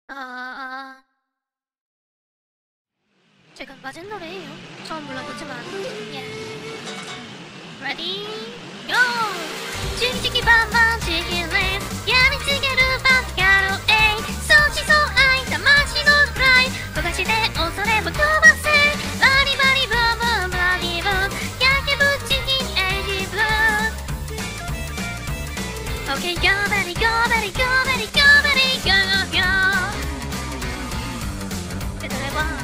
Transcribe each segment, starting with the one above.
아, 제가 맞은 노래예요. 처음 불러보지만. Ready, go! 치키치키 밤밤 치킨 레이스 야미치게루 바티가로 에이 소치소 아이 다마시노 프라이 고가시대 오소레 보토바세 바리바리 붐붐 블라디 붐 야케부 치킨 에이지 블 오케이 go 베리 go 베리 go 베리 go 베리 go go go 제대로 해봐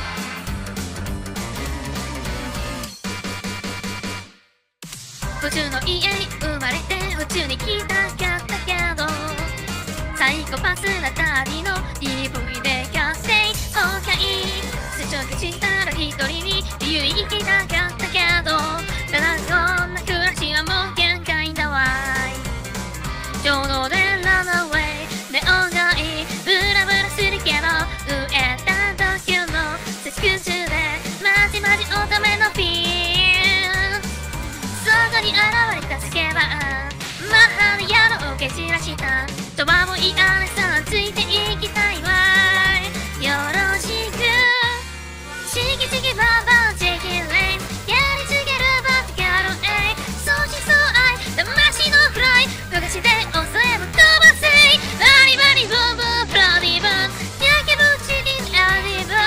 宇宙の家に生まれて宇宙に来たかったけどサイコパスな旅の DVD 合成崩壊接触したら一人に自由に生きたかったけどただこんな暮らしはもう限界だわいちょうどでランナウェイネオン街ブラブラするけど飢えた時の接触中でまじまじ乙女のフィーそこに現れたスケバーマッハで矢のを蹴散らしたとはもいあれさついていきたいわよろしくチキチキバンバンチキレイやりつけるバッティガロエイそうしそう愛魂のフライ焦がして恐れも飛ばせバリバリブンブンプロディブン焼けぶチキンアディブ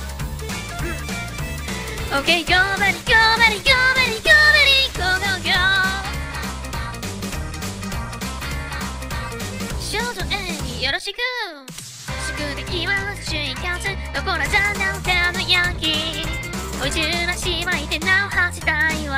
ン OK go very go very go very go very go go go 少女 A によろしく宿敵は周囲風どこらじゃなくてのヤンキー追い中なしまいて名を馳せたいわ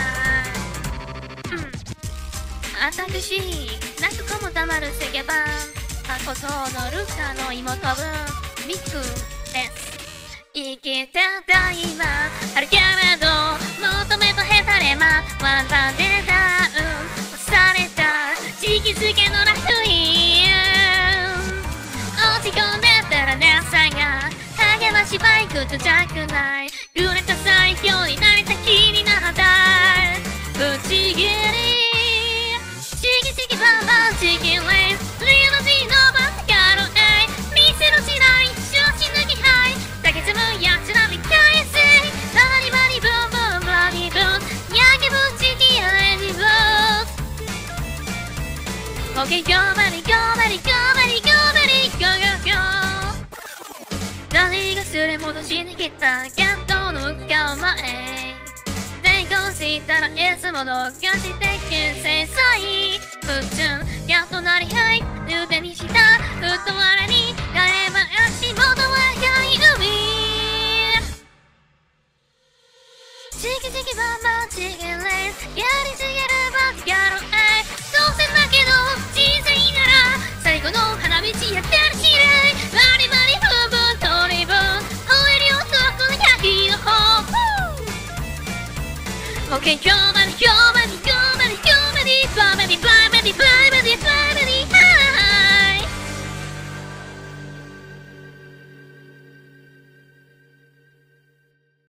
私泣く子も黙るせけば小僧のルカの妹分ミクです生きてた今あるけれど求めとへたれまワンパンでダウンされた時期づけのラフイン落ち込んでたらねさが励ましバイクとじゃくない揺れた最強になりた気になったぶち切りチキチキバンバンチキンレイスリムジンのバスカロエイ店の時代調子抜きハイ竹積むやつら見返せバリバリブンブンブラディブン焼けぶちきレディブン OK go very go very go very go very go go go 誰がすり戻しに来たキャットの向かう前抵抗したらいつもどかして牽制さえ普通やっとなりはい腕にしたフットワラに変えば足元は深い海チキチキバンバンチキンレイスやりすぎるバッティガロエイ当然だけど人生なら最後の花道やってるしれいバリバリブンブントリブン吠えるよ遠くの100の方OK 今日